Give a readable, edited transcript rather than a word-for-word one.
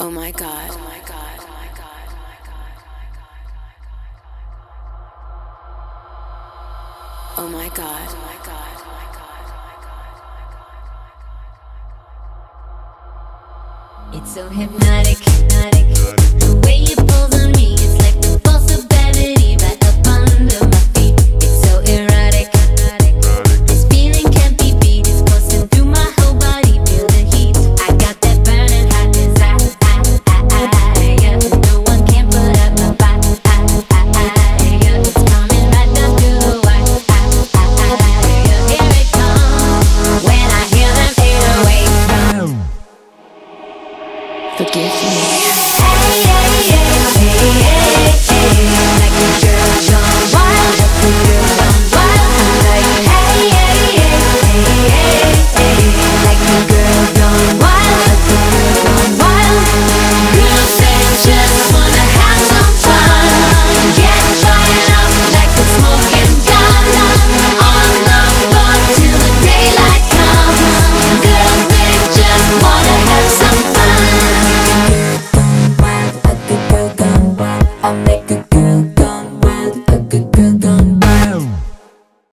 Oh my God. Oh my God. Oh my God. Oh my God. It's so hypnotic, the way you pulls on me, it's like the pulse of gravity right up under my feet. It's so erotic, this feeling can't be beat. It's coursing through my whole body, feel the heat. I got that burning hot desire, yeah. No one can put out my fire, yeah. It's coming right down to the wire, yeah. Here it comes, when I hear them 808. Forgive me. Hey, hey, hey, hey, hey, hey.